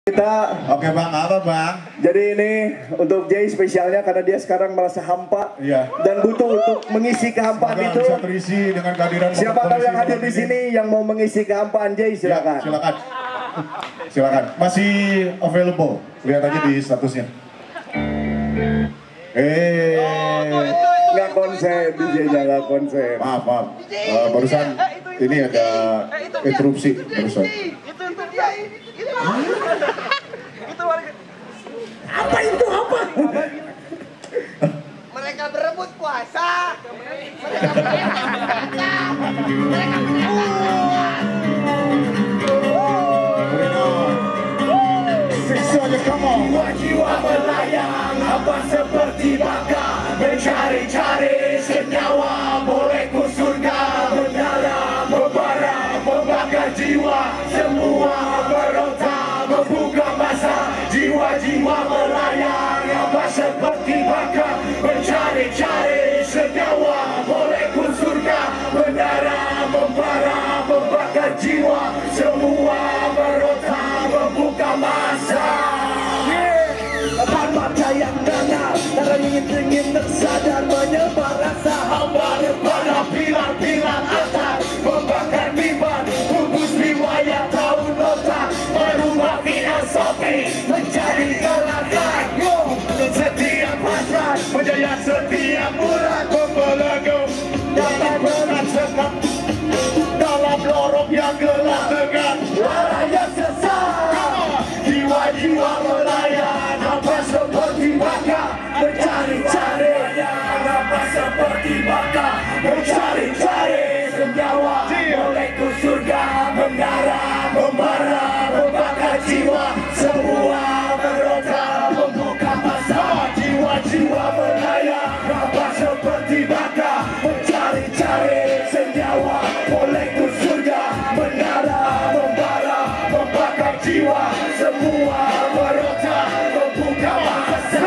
Oke bang, apa bang? Jadi ini untuk Jay spesialnya karena dia sekarang merasa hampa, iya, dan butuh untuk mengisi kehampaan. Semoga itu bisa terisi dengan kehadiran. Siapa tahu yang hadir di sini yang mau mengisi kehampaan Jay, silakan. Ya, silakan. Masih available. Lihat aja di statusnya. Nggak konsep, DJ-nya nggak konsep. Maaf. Barusan ini ada interupsi barusan. Apa itu apa? Mereka berebut kuasa. Mereka Jiwa-jiwa melayang, apa seperti baka, mencari-cari senyawa, molekul surga, mendalam, membara, membakar jiwa, semua berontak, membuka masa. Jiwa-jiwa melayang, apa seperti baka, mencari-cari senyawa, molekul surga, mendalam, membara, membakar jiwa, semua berontak, membuka masa. Mata yang tenang, darah ingin tersadar, menyebar rasa hamba pada pilar-pilar atas, membakar bimbang, bungkus riwayat tahun otak, merubah filosofi menjadi gelagat. Setiap hasrat menjaya setiap urat, membelenggu dalam berat sekap, dalam lorong yang gelap dengan lara yang sesat. Jiwa-jiwa melayang, apa seperti baka, mencari-cari, apa seperti baka, mencari-cari senyawa, molekul surga, mendarah, membara, membakar jiwa, semua berontak, membuka masa. Jiwa-jiwa melayang, apa seperti baka, mencari-cari senyawa, molekul surga, mendarah, membara, membakar jiwa, semua berontak, membuka masa.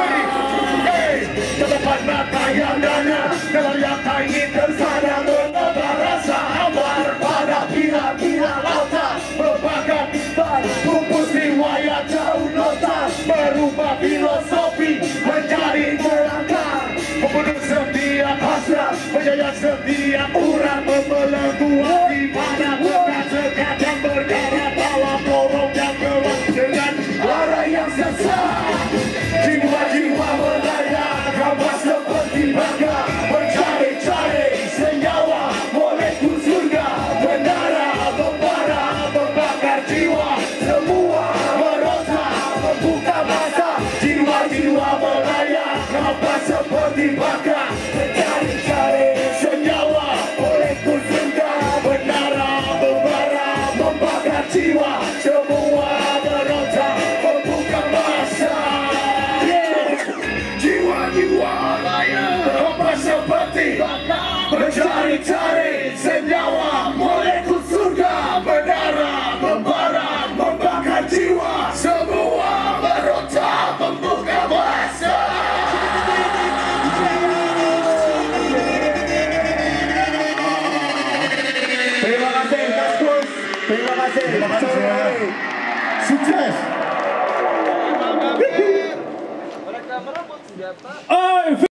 Ke depan mata yang dana, dalam yang tak ingin tersadar, menebar rasa hambar pada pilar-pilar otak, membakar ban, bungkus riwayat jauh nota, merubah filosofi menjadi terangkat, membunuh setiap hasrat, menjaya setiap urat, membelenggu hati pada bekas sekat yang berdarah dalam lorong yang gelap dengan lara yang sesat. Jiwa-jiwa melayang, apa seperti baka, mencari-cari senyawa, molekul surga, mendarah, membara, membakar jiwa, semua berontak, membuka masa. Jiwa-jiwa melayang, apa seperti baka, mencari-cari senyawa, molekul surga, mendarah, membara, membakar jiwa, semua berontak, membuka masa. Jiwa-jiwa melayang, apa seperti baka, mencari-cari senyawa, molekul surga, mendarah, membara, membakar jiwa, semua berontak, membuka masa. Terima kasih Kaskus, terima kasih. Sukses. mereka merebut senjata.